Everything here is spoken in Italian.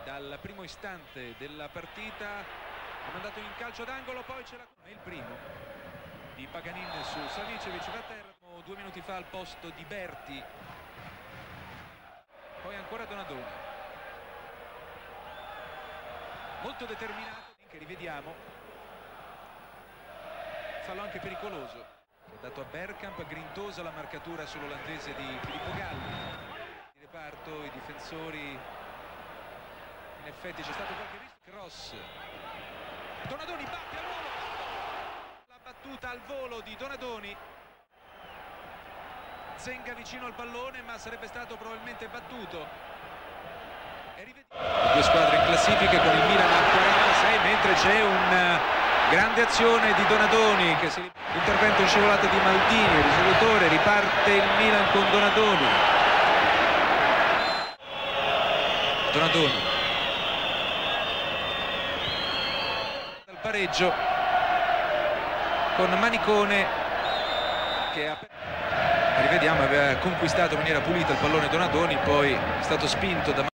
dal primo istante della partita, ha mandato in calcio d'angolo, poi c'è il primo di Paganin su Savicevic, da terra 2 minuti fa al posto di Berti, poi ancora Donadoni, molto determinato, che rivediamo, fallo anche pericoloso, è dato a Bergkamp, grintosa la marcatura sull'olandese di Filippo Galli. Il reparto, i difensori, in effetti c'è stato qualche rischio. Cross, Donadoni batte al volo, la battuta al volo di Donadoni, Zenga vicino al pallone ma sarebbe stato probabilmente battuto. Le due squadre in classifica con il Milan a 46, mentre c'è una grande azione di Donadoni, che si... intervento in scivolata di Maldini, il risolutore, riparte il Milan con Donadoni. Donadoni dal pareggio con Manicone che rivediamo, aveva conquistato in maniera pulita il pallone Donadoni, poi è stato spinto da